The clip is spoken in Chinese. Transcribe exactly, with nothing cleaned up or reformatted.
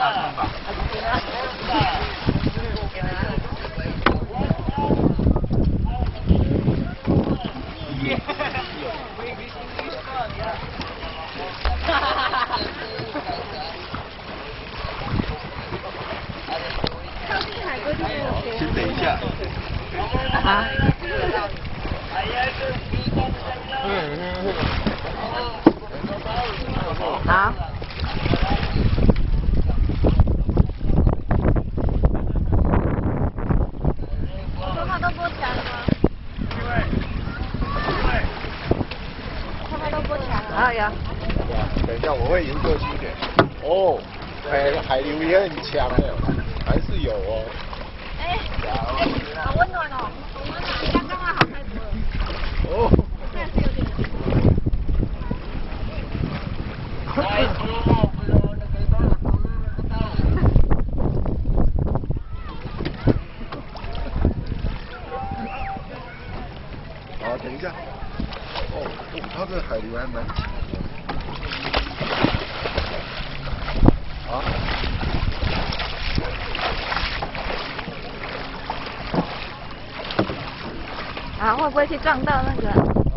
大声吧。先等一下。 啊？ 嗯嗯嗯。 好。说话都播起来了吗？说话都播起来了。啊有。 等一下，我会研究清点。哦，海海流也很强的，还是有哦。 哎，哎，好温暖哦，好温暖，比刚刚好太多了。 哦。 现在是有点冷。 好，等一下。哦，哦，它这海流还蛮强。好。 啊，会不会去撞到那个？